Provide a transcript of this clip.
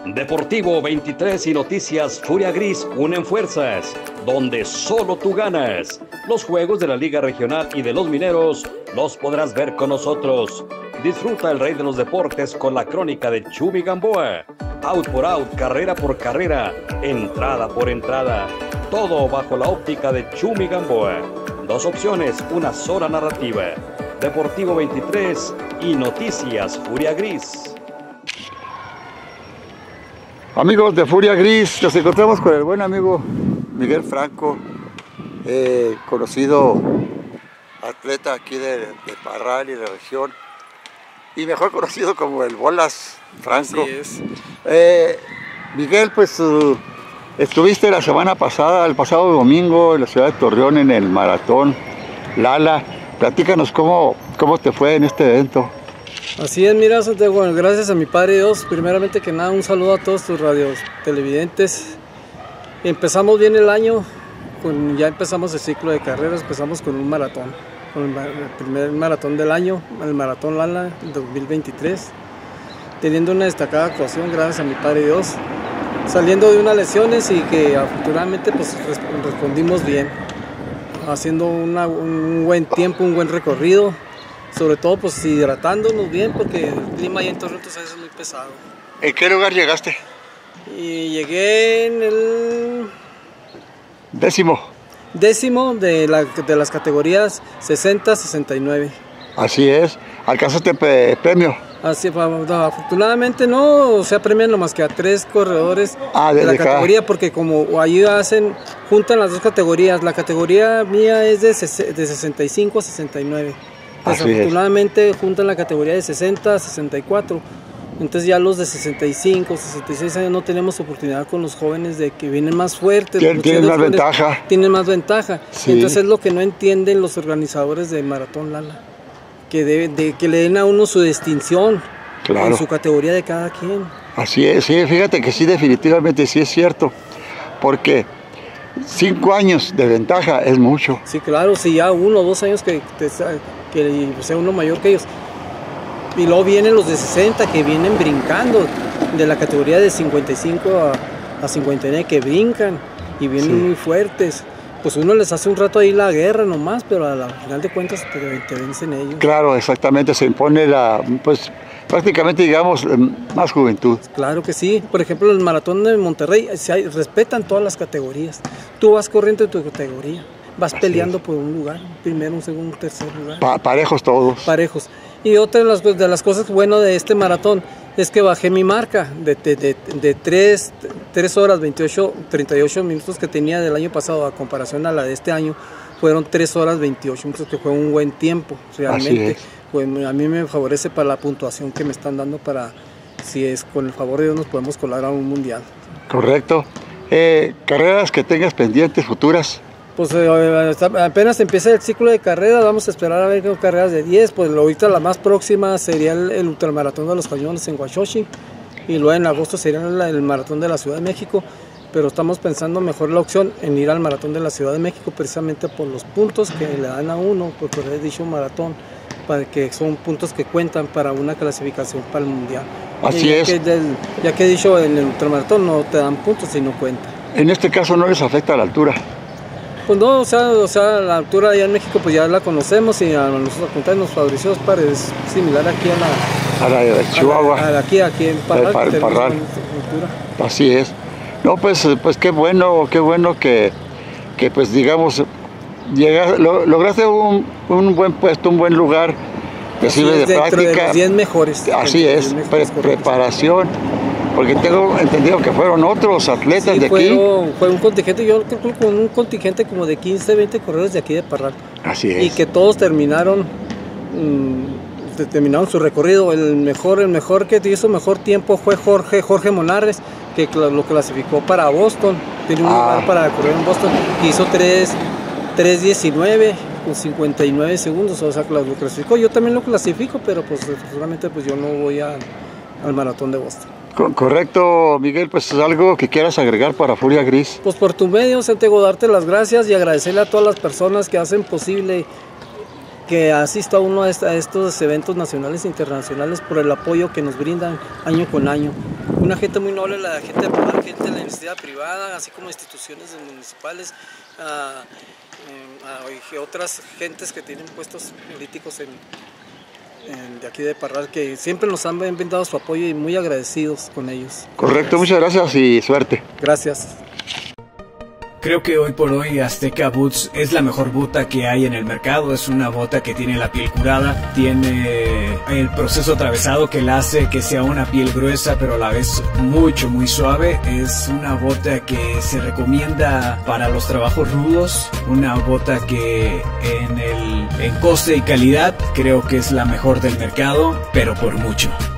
Deportivo 23 y Noticias Furia Gris unen fuerzas, donde solo tú ganas. Los juegos de la Liga Regional y de los Mineros los podrás ver con nosotros. Disfruta el rey de los deportes con la crónica de Chumi Gamboa. Out por out, carrera por carrera, entrada por entrada. Todo bajo la óptica de Chumi Gamboa. Dos opciones, una sola narrativa. Deportivo 23 y Noticias Furia Gris. Amigos de Furia Gris, nos encontramos con el buen amigo Miguel Franco, conocido atleta aquí de Parral y de la región, y mejor conocido como el Bolas Franco. Así es. Miguel, pues estuviste la semana pasada, el pasado domingo, en la ciudad de Torreón en el maratón Lala. Platícanos cómo te fue en este evento. Así es, mira, Santiago, bueno, gracias a mi Padre Dios, primeramente que nada, un saludo a todos tus radios televidentes. Empezamos bien el año, ya empezamos el ciclo de carreras, empezamos con un maratón, con el primer maratón del año, el Maratón Lala 2023, teniendo una destacada actuación, gracias a mi Padre Dios, saliendo de unas lesiones y que afortunadamente pues respondimos bien, haciendo un buen tiempo, un buen recorrido. Sobre todo pues hidratándonos bien porque el clima allá en Torreón es muy pesado. ¿En qué lugar llegaste? Y llegué en el Décimo de las categorías 60-69. Así es. ¿Alcanzaste premio? Así, afortunadamente no se premian nomás que a 3 corredores de la categoría, porque como ahí juntan las dos categorías. La categoría mía es de 65 a 69. Desafortunadamente juntan la categoría de 60 a 64, entonces ya los de 65, 66 años no tenemos oportunidad con los jóvenes de que vienen más fuertes. Tienen más ventaja. Tienen más ventaja, sí. Entonces es lo que no entienden los organizadores de Maratón Lala, que le den a uno su distinción, claro, en su categoría de cada quien. Así es, sí, fíjate que sí, definitivamente sí es cierto, porque 5 años de ventaja es mucho. Sí, claro, si ya 1 o 2 años que sea uno mayor que ellos. Y luego vienen los de 60 que vienen brincando, de la categoría de 55 a 59 que brincan y vienen muy fuertes. Pues uno les hace un rato ahí la guerra nomás, pero al final de cuentas te vencen ellos. Claro, exactamente, se impone pues prácticamente digamos más juventud. Claro que sí. Por ejemplo, el maratón de Monterrey respetan todas las categorías. Tú vas corriendo en tu categoría, vas peleando por un lugar, primero, un segundo, un tercer lugar. Parejos todos. Parejos. Y otra de las cosas buenas de este maratón es que bajé mi marca de 3 horas 38 minutos que tenía del año pasado a comparación a la de este año. Fueron 3 horas 28 minutos, que fue un buen tiempo realmente. Pues a mí me favorece para la puntuación que me están dando para, si es con el favor de Dios, nos podemos colar a un mundial. Correcto. Carreras que tengas pendientes futuras. Pues apenas empieza el ciclo de carreras, vamos a esperar a ver qué carreras de 10, pues ahorita la más próxima sería el ultramaratón de los Cañones en Huachochi, y luego en agosto sería el maratón de la Ciudad de México, pero estamos pensando mejor la opción en ir al maratón de la Ciudad de México precisamente por los puntos que le dan a uno, por haber dicho maratón, para que son puntos que cuentan para una clasificación para el mundial. Así es. Ya que he dicho, en el ultramaratón no te dan puntos y no cuentan. En este caso no les afecta la altura. Pues no, o sea, la altura allá en México pues ya la conocemos y a nosotros nos favoreció es similar aquí a la de Chihuahua. Aquí en Parral. Así es. No, pues qué bueno que pues digamos lograste un buen puesto, un buen lugar, te sirve de práctica. De los 10 mejores. Así es, preparación. Porque tengo entendido que fueron otros atletas de aquí. Fue un contingente, yo creo que con un contingente como de 15, 20 corredores de aquí de Parral. Así es. Y que todos terminaron su recorrido. El mejor que hizo mejor tiempo fue Jorge Monarres, que lo clasificó para Boston. Tiene un lugar para correr en Boston. Que hizo 3:19 con 59 segundos. O sea, lo clasificó. Yo también lo clasifico, pero pues seguramente pues yo no voy al maratón de Boston. Correcto, Miguel, pues es algo que quieras agregar para Furia Gris. Pues por tu medio, Santiago, darte las gracias y agradecerle a todas las personas que hacen posible que asista uno a estos eventos nacionales e internacionales por el apoyo que nos brindan año con año. una gente muy noble, la gente de Parral, gente de la iniciativa privada, así como instituciones municipales, y otras gentes que tienen puestos políticos de aquí de Parral, que siempre nos han brindado su apoyo y muy agradecidos con ellos. Correcto, muchas gracias y suerte. Gracias. Creo que hoy por hoy Azteca Boots es la mejor bota que hay en el mercado. Es una bota que tiene la piel curada, tiene el proceso atravesado que la hace que sea una piel gruesa pero a la vez muy suave. Es una bota que se recomienda para los trabajos rudos, una bota que en coste y calidad creo que es la mejor del mercado, pero por mucho.